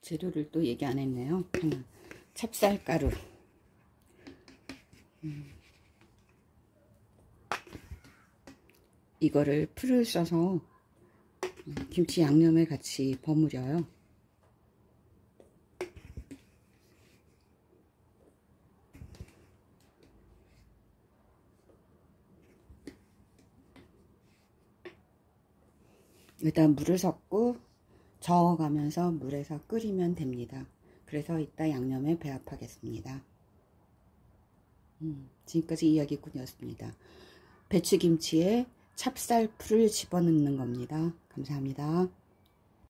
재료를 또 얘기 안 했네요. 하나, 찹쌀가루. 이거를 풀을 써서 김치 양념에 같이 버무려요. 일단 물을 섞고 저어가면서 물에서 끓이면 됩니다. 그래서 이따 양념에 배합하겠습니다. 지금까지 이야기꾼이었습니다. 배추김치에 찹쌀풀을 집어넣는 겁니다. 감사합니다.